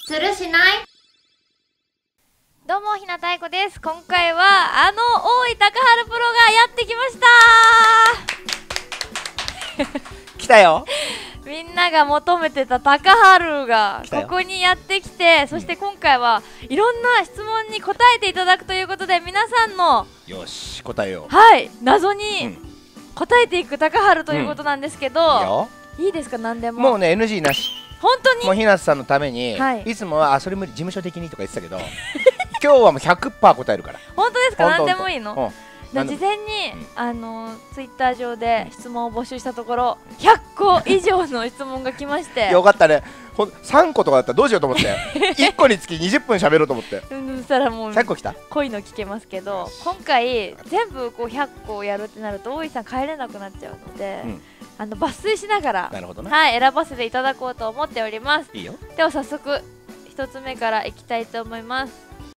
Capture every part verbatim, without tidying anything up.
するしない。 どうもひなたいこです。今回はあの大井高春プロがやってきました来たよ。 みんなが求めてた高春がここにやってきて、そして今回はいろんな質問に答えていただくということで、皆さんのよし答えよう。 はい謎にうん答えていく高春ということなんですけど、 いいよ。 いいですか？何でももうね エヌジー なし。 本当にもうひなさんのために、 はいいつもはあそれ無理事務所的にとか言ってたけど今日はもう ひゃくパーセント 答えるから。 本当ですか？ ほんと何でもいいの？ うん事前に、 うんあのツイッター上で質問を募集したところひゃっこ以上の質問が来ましてよかったね。ほんさんことかだったらどうしようと思っていっこにつきにじゅっぷん喋ろうと思ってうんそしたらもうひゃっこ来た。 濃いの聞けますけど、今回全部こうひゃっこやるってなると大井さん帰れなくなっちゃうので、 うんあの抜粋しながらなるほどね。 はい選ばせていただこうと思っております。 いいよ。 では早速ひとつめからいきたいと思います。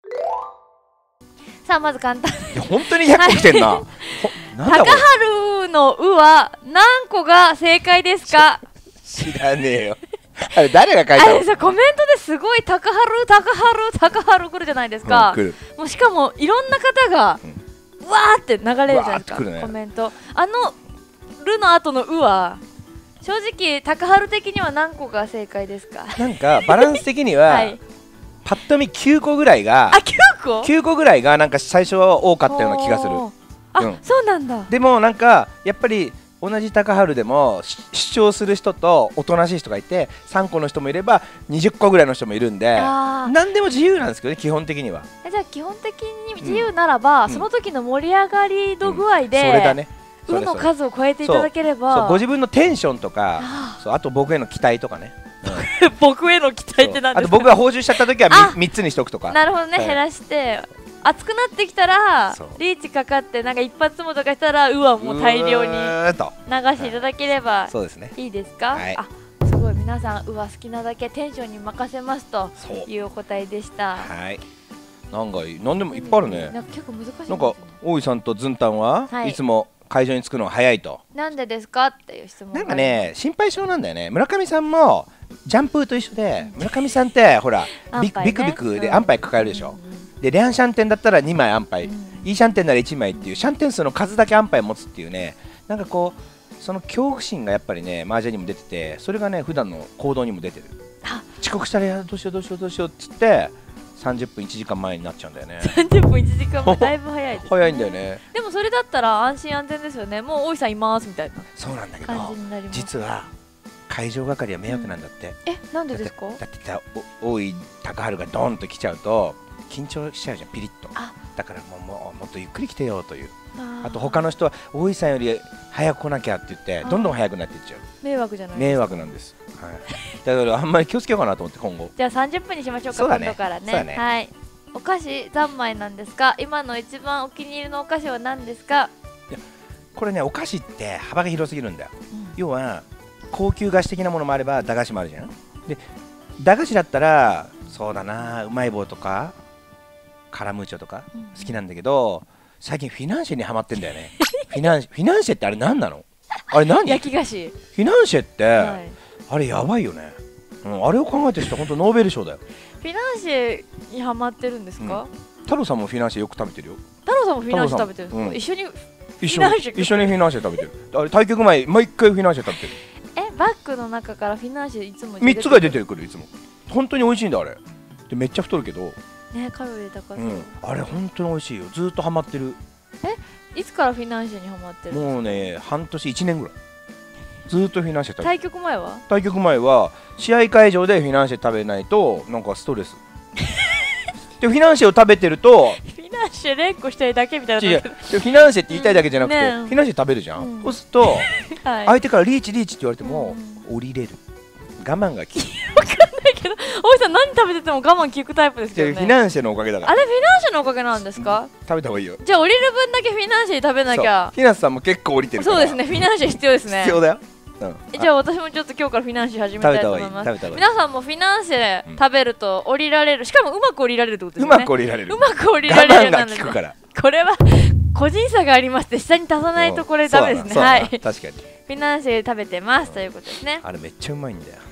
さあまず簡単いや本当にひゃっこ来てんな。ほなんだ高これ。 春の「う」は何個が正解ですか？ 知らねえよ。あれ誰が書いあたの？ れさコメントですごい高春高春高春来るじゃないですか、 うん来る。 もうしかもいろんな方が、うわーって流れるじゃないですか、 うわーって来るねコメント。あの「る」の後の「う」は正直高春的には何個が正解ですか？ なんかバランス的には、 はいパッと見きゅうこぐらいがあきゅうこきゅうこぐらいがなんか最初は多かったような気がする。 おーあ、 うんそうなんだ。 でもなんかやっぱり同じ高春でもし主張する人とおとなしい人がいてさんこの人もいればにじゅっこぐらいの人もいるんであー何でも自由なんですけどね基本的には。 えじゃあ基本的に自由ならば、 うんその時の盛り上がり度具合で、 それだね。 「う」のそれそれ数を超えていただければそうご自分のテンションとかあそうあと僕への期待とかね、うん僕への期待って何ですか？ あと僕が報酬しちゃった時はあみっつにしとくとか。 なるほどね、 はい減らして熱くなってきたらそうリーチかかってなんか一発もとかしたら「う」はもう大量にう流ーっとしていただければそうですね。 いいですか？ はいあすごい皆さん「う」は好きなだけテンションに任せますとそういうお答えでした。 はい。なんかいいなんでもいっぱいあるね。 なんか結構難しいんですよなんか大井さんとずんたんは、 はいいつも会場に着くのが早いと。 なんでですかっていう質問がなんかね心配性なんだよね。村上さんもジャンプーと一緒で村上さんってほらビク安牌ねビクビクでうん安牌抱えるでしょ。 うんでリャンシャンテンだったらにまい安牌、 うんいいシャンテンならいちまいっていうシャンテン数の数だけ安牌持つっていうね、なんかこうその恐怖心がやっぱりね麻雀にも出てて、それがね普段の行動にも出てる。 あ遅刻したらやどうしようどうしようどうしようっつってさんじゅっぷんいちじかんまえになっちゃうんだよね。 さんじゅっぷんいちじかんもだいぶ早いです、ね、 早いんだよね。 でもそれだったら安心安全ですよね。もう大井さんいますみたいなそうなんだけど感じになります。 実は会場係は迷惑なんだって、 えなんでですか？ だってさお大井高春がドーンと来ちゃうと緊張しちゃうじゃんピリッと。 あだからもうもうもっとゆっくり来てよという。 あーあと他の人は大井さんより早く来なきゃって言ってどんどん早くなっていっちゃう。 迷惑じゃないですか。 迷惑なんです、はい、だからあんまり気をつけようかなと思って今後。 じゃあさんじゅっぷんにしましょうか。 そうだね今度からねそうだねはい。お菓子三昧なんですか？今の一番お気に入りのお菓子は何ですか？ これねお菓子って幅が広すぎるんだよ。 うん要は高級菓子的なものもあれば駄菓子もあるじゃん。で駄菓子だったらそうだなうまい棒とかカラムーチョとかうん好きなんだけど、最近フィナンシェにハマってんだよね。フィナンフィナンシェってあれ何なの？あれ何？フ焼き菓子、 ィナンシェって、 はい、 あれやばいよね、うん、あれを考えてる人本当ノーベル賞だよ。 フィナンシェにハマってるんですか？ 太郎さんもフィナンシェよく食べてるよ。 太郎さんもフィナンシェ食べてるんですか？ うん一緒に一緒にフィナンシェ一緒にフィナンシェ食べてる。あれ対局前毎回フィナンシェ食べてる。 えバッグの中からフィナンシェいつもみっつが出てるくるいつも。本当に美味しいんだあれ。でめっちゃ太るけど、 ね。カロリー高そう、 うん、あれ本当に美味しいよ。ずーっとハマってる。 いつからフィナンシェにハマってるんですか？ もうね半年いちねんぐらいずーっとフィナンシェ食べてる。 対局前は対局前は試合会場でフィナンシェ食べないとなんかストレスでフィナンシェを食べてるとフィナンシェ連呼したいだけみたいな違うでフィナンシェって言いたいだけじゃなくて、 ねフィナンシェ食べるじゃん、 うんそうするとはい相手からリーチリーチって言われても、 う降りれる我慢が効く。 だけど大井さん何食べてても我慢効くタイプですでよね。 フィナンシェのおかげだからあれフィナンシェのおかげなんですか？ 食べた方がいいよ。 じゃあ降りる分だけフィナンシェ食べなきゃ。 そうひなさんも結構降りてるからそうですね、フィナンシェ必要ですね。 必要だよ、うん、 えじゃあ私もちょっと今日からフィナンシェ始めたいと思います。 食べた方がいい食べた方がいい皆さんもフィナンシェ食べると降りられる、しかもうまく降りられるってことですうよね。 まく降りられる。 うまく降りら我慢がれるなので効くから。 これは個人差がありまして下に足さないとこれダメですね。 そうだなはい。フそうだな確かにィナンシェ食べてますということですね。 あれめっちゃうまいんだよ。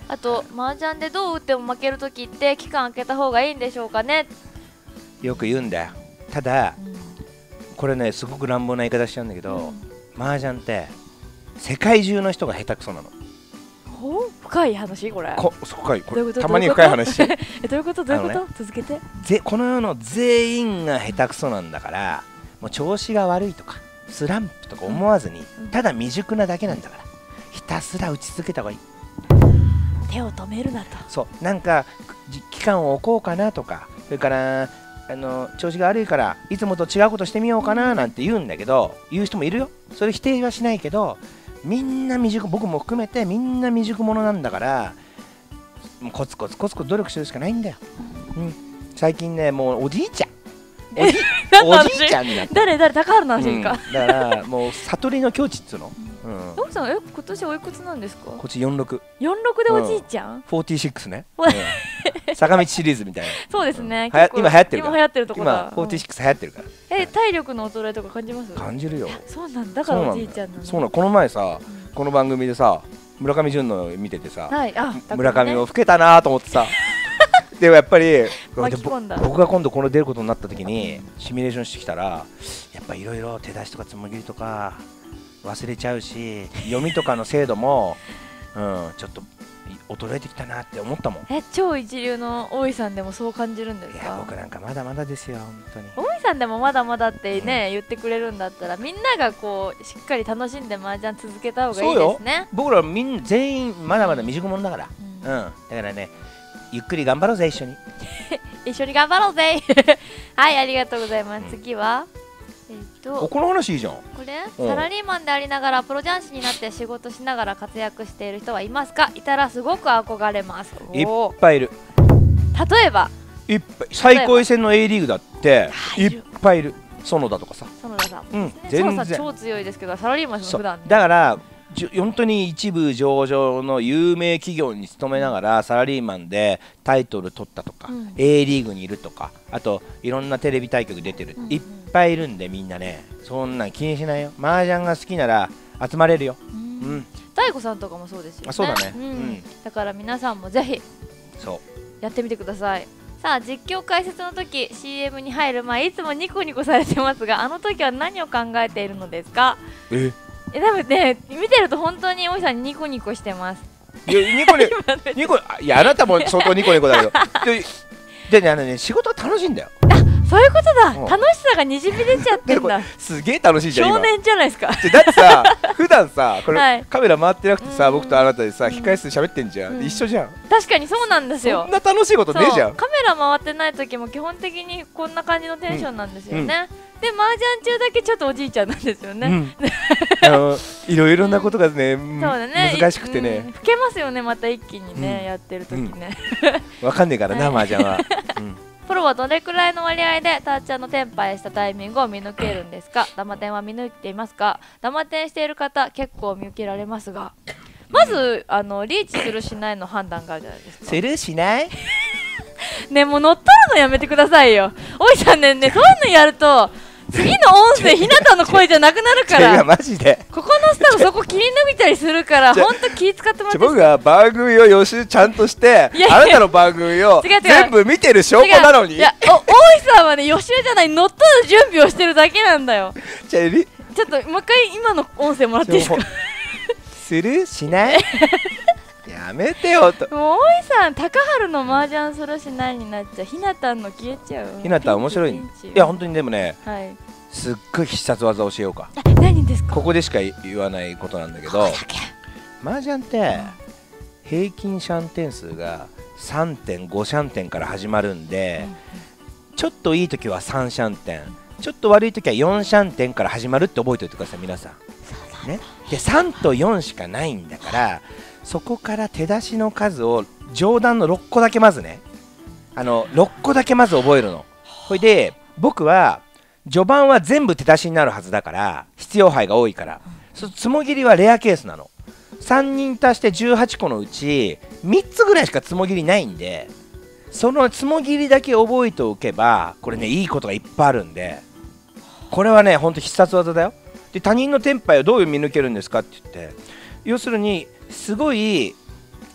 あと麻雀でどう打っても負けるときって期間空けた方がいいんでしょうかね。 よく言うんだよ。ただ、 うん、これねすごく乱暴な言い方しちゃうんだけど、 うん、 麻雀って世界中の人が下手くそなの。 ほう深い話これ。 こ深いこれどういうことたまに深い話えどういうことどういうこと、 あのね続けて。 ぜこの世の全員が下手くそなんだから、もう調子が悪いとかスランプとか思わずに、 うん、 ただ未熟なだけなんだから、ひたすら打ち続けた方がいい。 手を止めるなと。 そうなんか期間を置こうかなとか、それからあの調子が悪いからいつもと違うことしてみようかななんて言うんだけど、言う人もいるよ。それ否定はしないけど、みんな未熟、僕も含めてみんな未熟者なんだから、もうコツコツコツコツ努力するしかないんだよ、うん、最近ねもうおじいちゃんおじおじいちゃんになって誰誰高原の話か、 うん、だからもう悟りの境地っつうの。 ヨウさん、え今年おいくつなんですか？ こっちよんじゅうろく。 よんじゅうろくでおじいちゃん？ うん、よんじゅうろくね。うん、坂道シリーズみたいな。 そうですね。 うん、今流行ってるから。 今流行ってるとこだ。 今よんじゅうろく流行ってるから。 え体力の衰えとか感じます？ 感じるよ。 そうなんだからおじいちゃんなの。 そうなの。この前さ、うん、この番組でさ村上純の見ててさ、 はい、あ村上も老けたなと思ってさ。でもやっぱり巻き込んだ。 僕が今度この出ることになった時にシミュレーションしてきたら、やっぱいろいろ手出しとかつもぎりとか忘れちゃうし、読みとかの精度も、うん、ちょっと衰えてきたなって思ったもん。 え超一流の大井さんでもそう感じるんですか？ いや僕なんかまだまだですよ本当に。 大井さんでもまだまだってね、うん、言ってくれるんだったらみんながこうしっかり楽しんで麻雀続けた方がいいですね。 僕らみんな全員まだまだ未熟者だから、うん、うん、だからねゆっくり頑張ろうぜ一緒に一緒に頑張ろうぜはいありがとうございます、うん、次はえっとこの話いいじゃん。 これサラリーマンでありながらプロ雀士になって仕事しながら活躍している人はいますか？いたらすごく憧れます。 いっぱいいる。 例えばいっぱい最高位戦の A リーグだっていっぱいいる。園田とかさ、 園田さん、 うん、全然超強いですけどサラリーマン普段、ね、 だから本当に一部上場の有名企業に勤めながらサラリーマンでタイトル取ったとか、うん、A リーグにいるとか、あといろんなテレビ対局出てる、うんうん、いっぱいいるんで、みんなねそんなん気にしないよ。麻雀が好きなら集まれるよ。うん、うん、 大悟さんとかもそうですよね。 あそうだね、 うんうん、だから皆さんもぜひそうやってみてください。さあ実況解説の時 シーエム に入る前いつもニコニコされてますが、あの時は何を考えているのですか？ ええ多分ね見てると本当に大井さんニコニコしてます。 いやニコニコニコいやあなたも相当ニコニコだけどででねあのね仕事は楽しいんだよ。 あそういうことだ、うん、楽しさがにじみ出ちゃってんだすげえ楽しいじゃん少年じゃないですか。 だってさ普段さこれ、はい、カメラ回ってなくてさ、 うん、 僕とあなたでさ控え室で喋ってんじゃん、うん、一緒じゃん。 確かにそうなんですよ。 そんな楽しいことねえじゃん。 カメラ回ってない時も基本的にこんな感じのテンションなんですよね、うんうん、で麻雀中だけちょっとおじいちゃんなんですよね、うん、 あのいろいろなことがね、うん、そうだね難しくてね、 うん、老けますよねまた一気にね、うん、やってる時ね、 うん、わかんねえからな、はい、麻雀は、うんプロはどれくらいの割合でタッチャーのテンパイしたタイミングを見抜けるんですか？ダマ点は見抜いていますか？ダマ点している方結構見受けられますが、まずあのリーチするしないの判断があるじゃないですか。 するしないねもう乗っ取るのやめてくださいよ。おいさんねんねそういうのやると次の音声ひなたの声じゃなくなるから。 いやマジでここのスタッフそこ切り抜いたりするから本当気使ってもらって。 僕が番組を予習ちゃんとしてあなたの番組を全部見てる証拠なのに。 いやお大井さんはね予習じゃない乗っ取る準備をしてるだけなんだよ。 じゃあちょっともう一回今の音声もらっていいですか？ するしないやめてよと。 もう大井さん高春の麻雀するしないになっちゃう。ひなたんの消えちゃう。 ひなた面白い。いや本当にでもね、はい、すっごい必殺技教えようか。 何ですか？ ここでしか言わないことなんだけど、麻雀って平均シャン点数が さんてんご シャン点から始まるんで、うん、ちょっといい時はさんシャン点、ちょっと悪い時はよんシャン点から始まるって覚えておいてください皆さん、ね、でさんとよんしかないんだから、そこから手出しの数を上段のろっこだけまずね、あのろっこだけまず覚えるの。ほいで僕は序盤は全部手出しになるはずだから、必要牌が多いから、そつもぎりはレアケースなの。さんにん足してじゅうはちこのうちみっつぐらいしかつもぎりないんで、そのつもぎりだけ覚えておけばこれねいいことがいっぱいあるんで、これはねほんと必殺技だよ。で他人のテンパイをどういう見抜けるんですかって言って、要するにすごい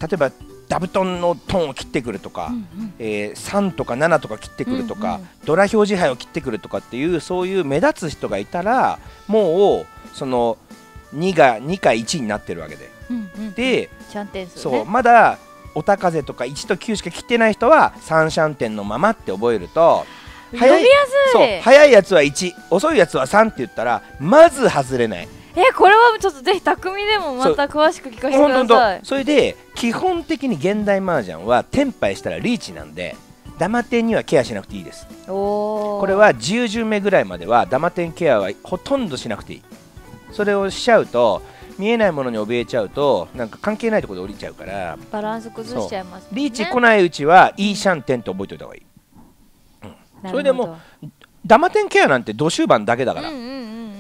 例えばダブトンのトンを切ってくるとか、 うんうん、 えー、さんとかななとか切ってくるとか、 うんうん、 ドラ表示杯を切ってくるとかっていうそういう目立つ人がいたらもうそのにがにかいちになってるわけで、 うんうん、 でシャンテン数ね、 そうまだおた風とかいちときゅうしか切ってない人はさんシャンテンのままって覚えると読みやすい。 そう早いやつはいち、遅いやつはさんって言ったらまず外れない。 えこれはちょっとぜひ匠でもまた詳しく聞かせてください。 それで基本的に現代麻雀はテンパイしたらリーチなんでダマ点にはケアしなくていいです。 おこれはじゅう巡目ぐらいまではダマ点ケアはほとんどしなくていい。それをしちゃうと見えないものに怯えちゃうとなんか関係ないところで降りちゃうからバランス崩しちゃいますね。 リーチ来ないうちはいいシャンテンって覚えておいた方がいい、うん、それでもダマ点ケアなんて土終盤だけだから、うんうんうんうん、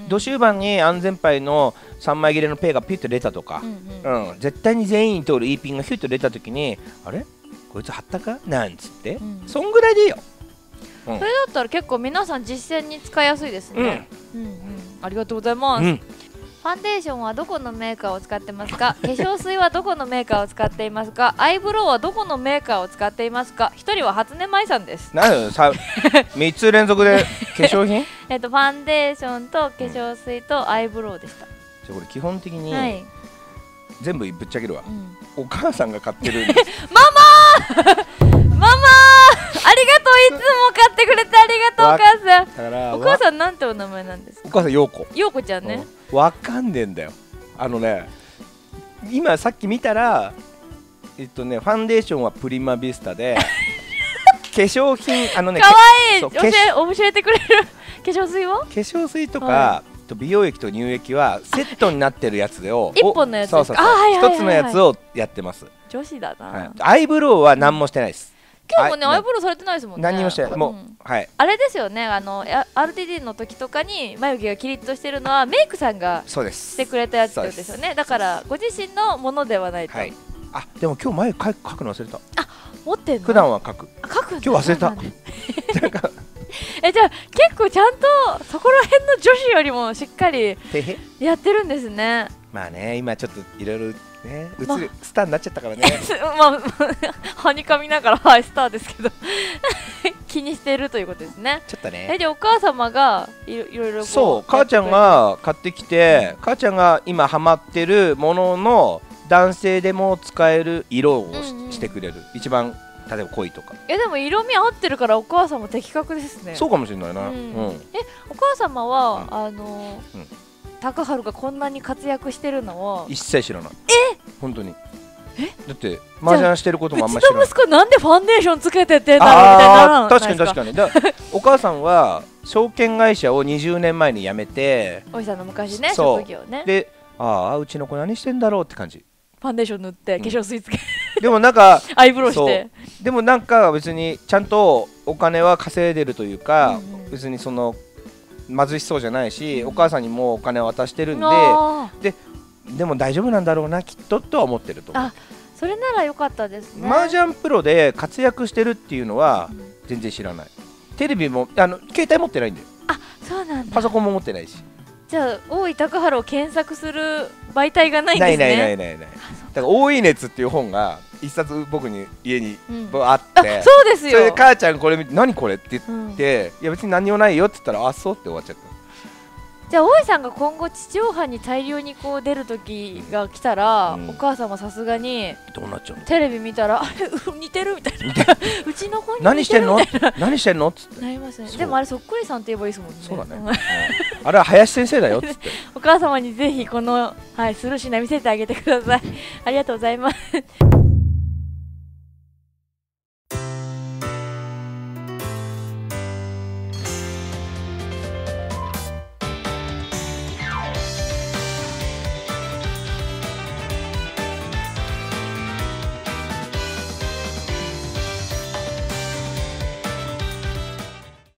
土終盤に安全牌のさんまい切れのペイがピュッと出たとか、うんうんうん、絶対に全員に通る E ピンがヒュッと出た時にあれこいつ張ったかなんつって、うん、そんぐらいでいいよ、 うん、それだったら結構皆さん実践に使いやすいですね、うんうんうん、ありがとうございます、うん、ファンデーションはどこのメーカーを使ってますか化粧水はどこのメーカーを使っていますかアイブロウはどこのメーカーを使っていますか。ひとりは初音舞さんです。 なんさみっつ連続で化粧品えっとファンデーションと化粧水とアイブロウでした。 じゃこれ基本的に、 はい、 全部ぶっちゃけるわ、うん、お母さんが買ってるんですママーママーありがとう、いつも買ってくれてありがとうお母さん。だからお母さんなんてお名前なんですか。 お母さん陽子陽子ちゃんね、 うん、わかんねえんだよ。あのね今さっき見たらえっとねファンデーションはプリマビスタで化粧品あのねかわいい教え教えてくれる化粧水は化粧水とか、はい、美容液と乳液はセットになってるやつを一本のやつですか。 そうそうそう一つのやつをやってます。 女子だな、 はい、アイブロウは何もしてないです。 今日もねアイブロウされてないですもんね。 何もしてない、うん、もう、はい、 あれですよね、あの アールティーディー の時とかに眉毛がキリッとしてるのはメイクさんがしてくれたやつですよね。だからご自身のものではないと、はい、 あでも今日眉毛描くの忘れた。 あ持ってんの。 普段は描く。 あ描くんだ。 今日忘れたえじゃあ結構ちゃんとそこら辺の女子よりもしっかりやってるんですね。 まあね今ちょっといろいろね映る、ま、スターになっちゃったからねまあはにかみながらはいスターですけど気にしてるということですね。 ちょっとね。 えじゃあお母様がいろいろいろそう母ちゃんが買ってきて、うん、母ちゃんが今ハマってるものの男性でも使える色をし、うんうん、してくれる一番例えば濃いとか。 えでも色味合ってるからお母さんも的確ですね。 そうかもしれないな、うんうん、 えお母様は、うん、あのーうん高春がこんなに活躍してるのを一切知らない。 え本当にえだって麻雀してることもあんまり知らない。 うちの息子なんでファンデーションつけてってんだろうみたいなならないですか。 確かに確かにだお母さんは証券会社をにじゅうねんまえに辞めておじさんの昔ね職業ねでああうちの子何してんだろうって感じ。 ファンデーション塗って化粧水つけ、 うん、でもなんかアイブロウしてでもなんか別にちゃんとお金は稼いでるというか、うんうん、別にその貧しそうじゃないし、うん、お母さんにもお金を渡してるんで、ででも大丈夫なんだろうなきっととは思ってると思う。 あそれなら良かったですね。 麻雀プロで活躍してるっていうのは全然知らない、うん、テレビもあの携帯持ってないんだよ。 あそうなんだ。 パソコンも持ってないし。じゃあ大井高春を検索する媒体がないんですね。 ないないないないない。だから大井熱っていう本が一冊僕に家にあって、 うん、そうですよ。 それで母ちゃんこれ見て何これって言って、うん、いや別に何もないよって言ったらあそうって終わっちゃった。 じゃあ大井さんが今後地上波に大量にこう出る時が来たら、うん、お母様さすがにどうなっちゃうのテレビ見たらあれ似てるみたいなうちの子に何してんの何してんのっつってなりますね。でもあれそっくりさんって言えばいいですもんね。 そうだね、うん、あれは林先生だよっつってお母様にぜひこの、はい、スルーシナ見せてあげてくださいありがとうございます